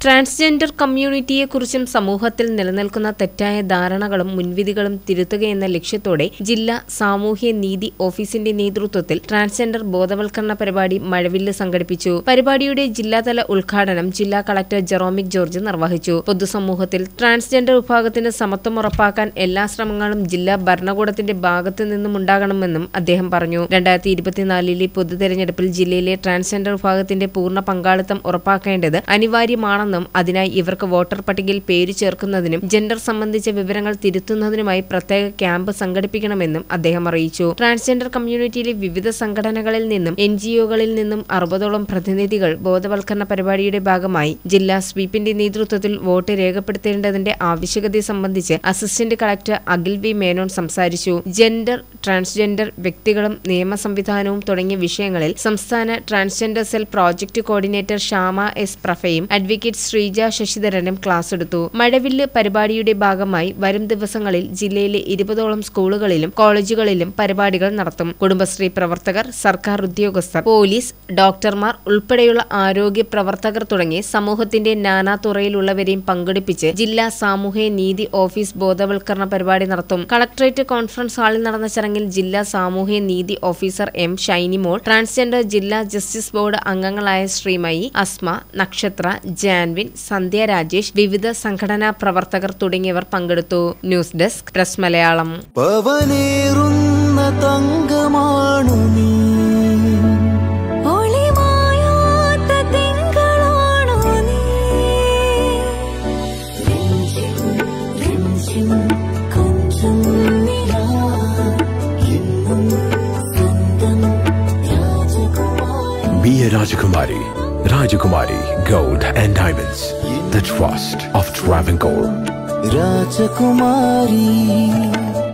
Transgender കമ്മ്യൂണിറ്റിയെക്കുറിച്ചും സമൂഹത്തിൽ നിലനിൽക്കുന്ന തെറ്റായ ധാരണകളും മുൻവിധികളും തിരുത്തുകയെന്ന ലക്ഷ്യത്തോടെ ജില്ലാ സാമൂഹ്യ നീതി ഓഫീസിന്റെ നേതൃത്വത്തിൽ ട്രാൻസ്ജെൻഡർ ബോധവൽക്കരണ പരിപാടി മഴവില്ല് സംഘടിപ്പിച്ചു. പരിപാടിയുടെ ജില്ലാതല ഉദ്ഘാടനം ജില്ലാ കളക്ടർ ജെറോമിക് ജോർജ് നിർവഹിച്ചു. പൊതുസമൂഹത്തിൽ ട്രാൻസ്ജെൻഡർ വിഭാഗത്തിന് സമത്വം ഉറപ്പാക്കാൻ എല്ലാ ശ്രമങ്ങളും ജില്ലാ ഭരണകൂടത്തിന്റെ ഭാഗത്തു നിന്നുമുണ്ടാകണമെന്നും അദ്ദേഹം പറഞ്ഞു. 2024 പൊതുതെരഞ്ഞെടുപ്പിൽ ജില്ലയിലെ ട്രാൻസ്ജെൻഡർ വിഭാഗത്തിന്റെ പൂർണ്ണ പങ്കാളിത്തം ഉറപ്പാക്കേണ്ടത് അനിവാര്യമാണെന്നും അതിനായി ഇവർക്ക് വോട്ടർ പട്ടികയിൽ പേര് ചേർക്കുന്നതിനും ജെൻഡർ സംബന്ധിച്ച വിവരങ്ങൾ തിരുത്തുന്നതിനുമായി പ്രത്യേക ക്യാമ്പ് സംഘടിപ്പിക്കണമെന്നും അദ്ദേഹം അറിയിച്ചു. ട്രാൻസ്ജെൻഡർ കമ്മ്യൂണിറ്റിയിലെ വിവിധ സംഘടനകളിൽ നിന്നും NGOകളിൽ നിന്നും 60ഓളം പ്രതിനിധികൾ ബോധവൽക്കരണ പരിപാടിയുടെ ഭാഗമായി ജില്ലാ സ്വീപ്പിന്റെ നേതൃത്വത്തിൽ വോട്ട് രേഖപ്പെടുത്തേണ്ടതിന്റെ ആവശ്യകതയെ സംബന്ധിച്ച് assistant collector Akhil V Menon സംസാരിച്ചു. ജെൻഡർ, ട്രാൻസ്ജെൻഡർ വ്യക്തികളും നിയമ സംവിധാനവും തുടങ്ങിയ വിഷയങ്ങളിൽ സംസ്ഥാന transgender cell project coordinator Shama S പ്രഫയും അഡ്വക്കേറ്റ് ശ്രീജ ശശിധരനും ക്ലാസ് എടുത്തു. മഴവില്ല് പരിപാടിയുടെ ഭാഗമായി വരും ദിവസങ്ങളിൽ ജില്ലയിലെ 20ഓളം സ്കൂളുകളിലും കോളേജുകളിലും പരിപാടികൾ നടത്തും. കുടുംബശ്രീ പ്രവർത്തകർ, സർക്കാർ ഉദ്യോഗസ്ഥർ, പോലീസ്, ഡോക്ടർമാർ ഉൾപ്പെടെയുള്ള ആരോഗ്യ പ്രവർത്തകർ തുടങ്ങി സമൂഹത്തിന്റെ നാനാതുറയിലുള്ളവരെയും പങ്കെടുപ്പിച്ച് ജില്ലാ സാമൂഹ്യ നീതി ഓഫീസ് ബോധവൽക്കരണ പരിപാടി നടത്തും. കളക്ടറേറ്റ് കോൺഫറൻസ് ഹാളിൽ നടന്ന ചടങ്ങിൽ ജില്ലാ സാമൂഹ്യ നീതി ഓഫീസർ M ഷൈനിമോൾ, ട്രാൻസ്ജെൻഡർ ജില്ലാ ജസ്റ്റിസ് ബോർഡ് അംഗങ്ങളായ ശ്രീമയി, അസ്മ, നക്ഷത്ര, ജാൻവിൻ, സന്ധ്യ രാജേഷ്, വിവിധ സംഘടനാ പ്രവർത്തകർ തുടങ്ങിയവർ പങ്കെടുത്തു. News desk press Malayalam. Be a Rajakumari. Rajakumari Gold and Diamonds. The trust of Travancore. Rajakumari.